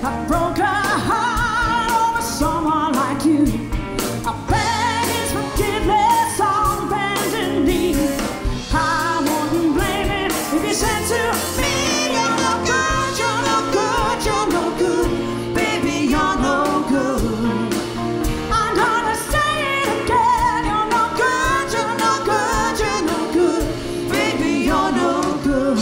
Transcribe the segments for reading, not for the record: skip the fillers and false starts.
I broke a heart over someone like you. I beg his forgiveness on bended knee. I wouldn't blame him if he said to me, you're no good, you're no good, you're no good, baby, you're no good. I'm gonna say it again, you're no good, you're no good, you're no good, baby, you're no good.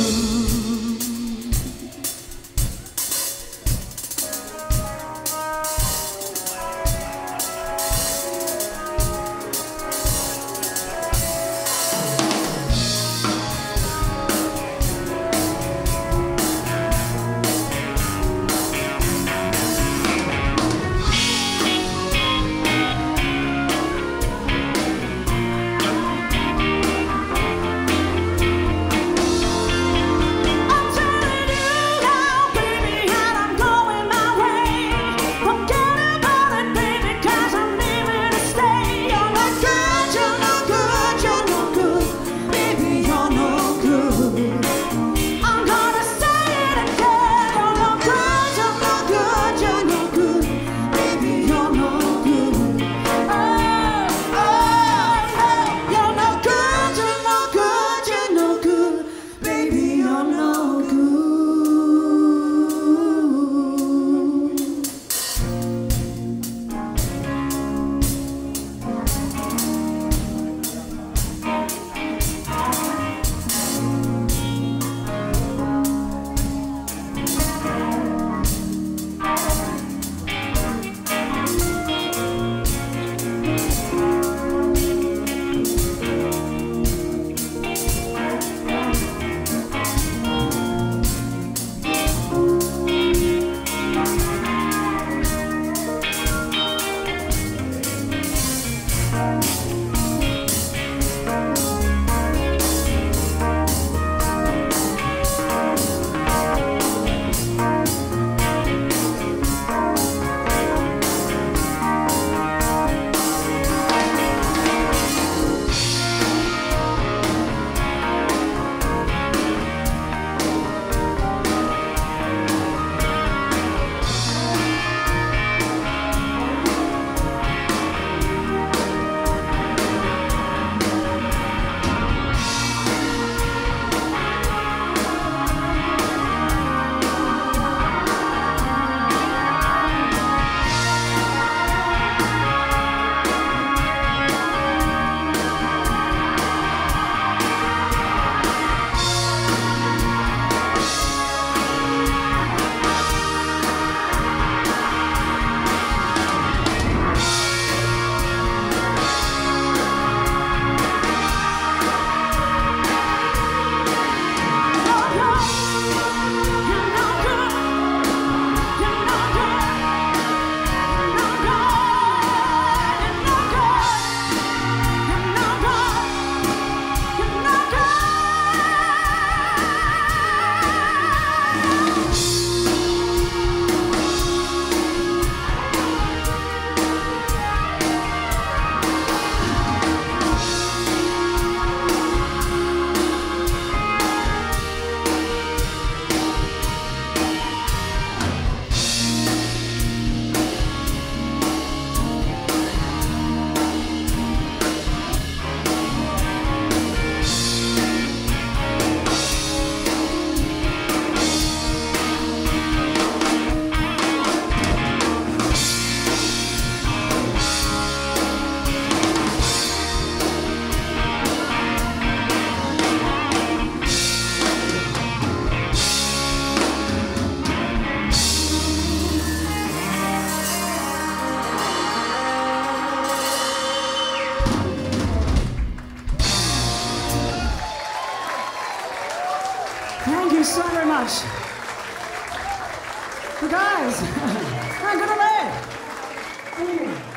Thank you so very much. You guys, I'm gonna lay.